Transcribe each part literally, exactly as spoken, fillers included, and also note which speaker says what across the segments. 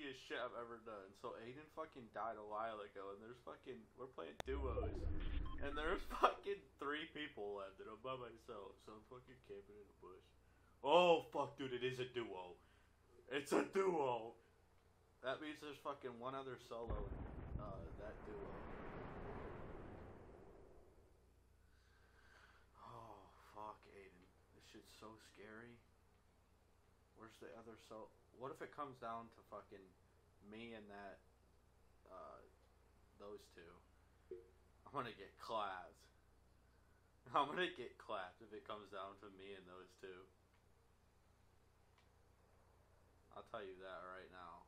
Speaker 1: craziest shit I've ever done. So Aiden fucking died a while ago, and there's fucking we're playing duos, and there's fucking three people left, and I'm by myself. So I'm fucking camping in the bush. Oh fuck, dude, it is a duo. It's a duo. That means there's fucking one other solo. Uh, that duo. Oh fuck, Aiden, this shit's so scary. Where's the other so? What if it comes down to fucking me and that, uh, those two? I'm gonna get clapped. I'm gonna get clapped if it comes down to me and those two. I'll tell you that right now.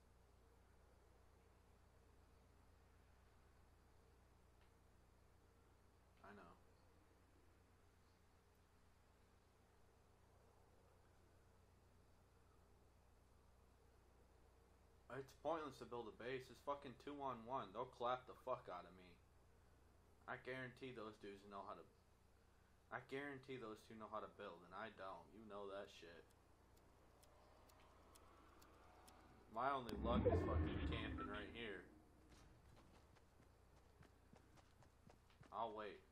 Speaker 1: I know. It's pointless to build a base. It's fucking two on one. They'll clap the fuck out of me. I guarantee those dudes know how to... I guarantee those two know how to build, and I don't. You know that shit. My only luck is fucking camping right here. I'll wait.